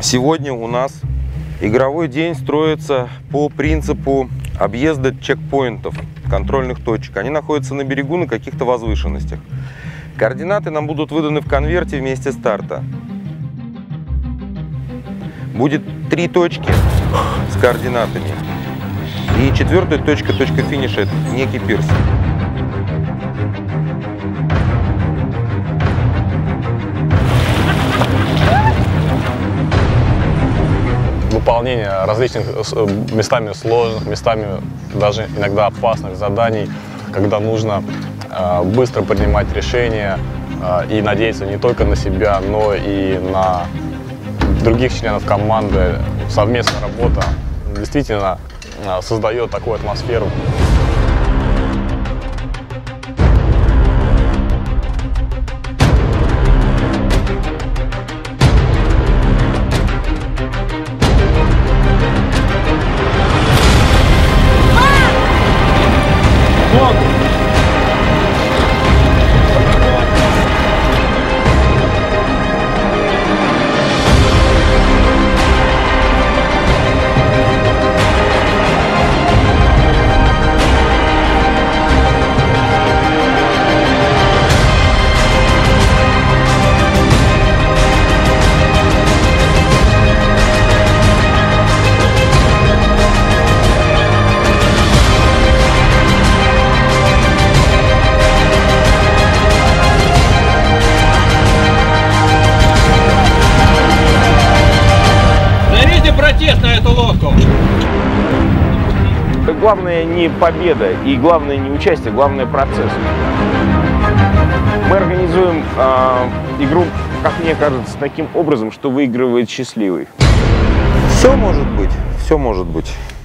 Сегодня у нас игровой день строится по принципу объезда чекпоинтов, контрольных точек. Они находятся на берегу на каких-то возвышенностях. Координаты нам будут выданы в конверте вместе старта. Будет 3 точки с координатами. И 4-я точка, точка финиша, это некий пирс. Выполнение различных местами сложных, местами даже иногда опасных заданий, когда нужно быстро принимать решения и надеяться не только на себя, но и на других членов команды. Совместная работа действительно создает такую атмосферу. Протест на эту лодку. Главное не победа и главное не участие, главное процесс. Мы организуем игру, как мне кажется, таким образом, что выигрывает счастливый. Все может быть, все может быть.